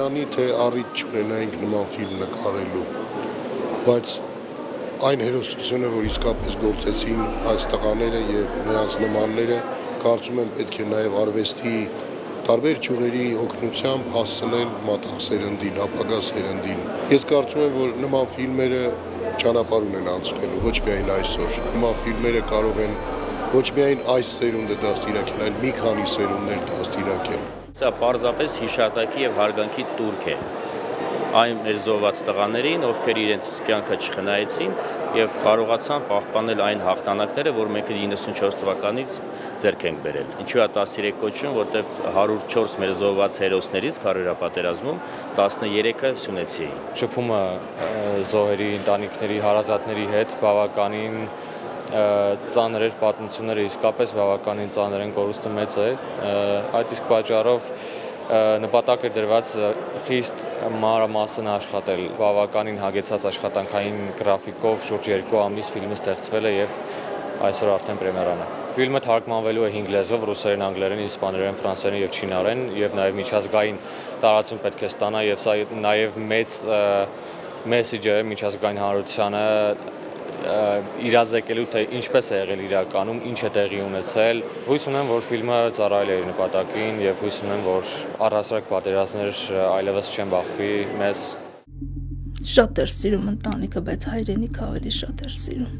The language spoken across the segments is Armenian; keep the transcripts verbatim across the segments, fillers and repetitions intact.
քանի թե առիթ չունենայինք նման ֆիլմ նկարելու, բայց այն հերոսությունը, որ իսկապես գործեցին այս տղաները եւ նրանց նմանները, կարծում եմ պետք է նաեւ արվեստի տարբեր ճյուղերի օգնությամբ հասցնել մատաղ սերնդին, ապագա սերնդին։ Ես կարծում եմ, որ նման ֆիլմերը ճանապարհ ունեն անցնելու, ոչ միայն այսօր։ Նման ֆիլմերը կարող են ոչ միայն այս սերունդը դաստիարակել, այլ մի քանի սերունդներ դաստիարակել։ Սա պարզապես հիշատակի եւ հարգանքի տուրք է այն մեր զոհված տղաներին, ովքեր իրենց կյանքը չխնայեցին եւ կարողացան պահպանել այն հաղթանակները, որ մենք իննսունչորս թվականից ձեռք ենք բերել։ Ինչու է տասներեք կոչում, որտեղ հարյուր չորս մեր զոհված հերոսներից պատերազմում տասներեքը սյունեցի էին։ Շփումը զոհերի ընտանիքների, հարազատների հետ բավականին ծանր էր, պատմությունները իսկապես բավականին ծանր են, կորուստը մեծ է։ Այդ իսկ պատճառով նպատակ էր դրված խիստ մանրամասն աշխատել, բավականին հագեցած աշխատանքային գրաֆիկով շուրջ երկու ամիս ֆիլմը ստեղծվել է եւ այսօր արդեն պրեմիերան է։ Ֆիլմը թարգմանվելու է հինգ լեզվով՝ ռուսերեն, անգլերեն, իսպաներեն, ֆրանսերեն եւ չինարեն, եւ նաեւ միջազգային տարածում պետք է ստանա եւ սա նաեւ մեծ մեսեջ է միջազգային հանրությանը իրազեկելու, թե ինչպես է եղել իրականում, ինչ է տեղի ունեցել։ Հույս ունեմ, որ ֆիլմը ծառայել է իր նպատակին եւ հույս ունեմ, որ առհասարակ պատերազմներ այլևս չեն բախվի մեզ։ Շատ էր սիրում ընտանիքը, բայց հայրենիքը ավելի շատ էր սիրում։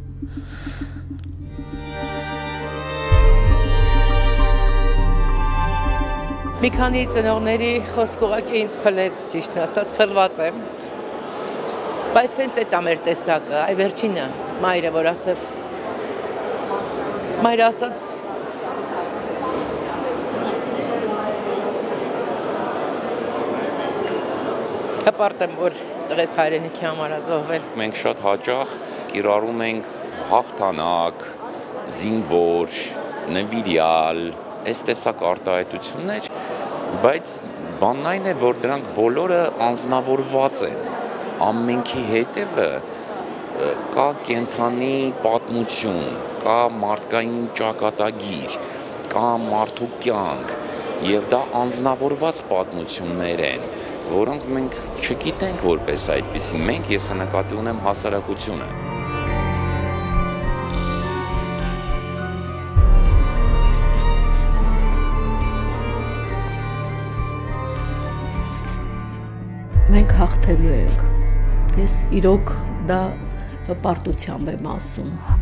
Մի քանի ծնողների խոսք ուղղակի ինձ փլեց, ճիշտն ասած, փլված եմ։ Բայց հենց այդ է մեր տեսակը, այ վերջինը, մայրը, որ ասաց, մայրը ասաց, հպարտ եմ, որ տղես հայրենիքի համար է զոհվել։ Մենք շատ հաճախ կիրառում ենք հաղթանակ, զինվոր, նվիրյալ, այս տեսակ արտահայտություններ, բայց բանն այն է, որ դրանք բոլորը անձնավորված են։ Ամենքի հետևը կա կենթանի պատմություն, կա մարդկային ճակատագիր, կա մարդու կյանք, եւ դա անձնավորված պատմություններ են, որոնք մենք չգիտենք որպես այդպիսի, մենք ես նկատի ունեմ հասարակությունը։ Մենք հաղթելու ենք։ Ես իրոք դա պարտությամբ եմ ասում։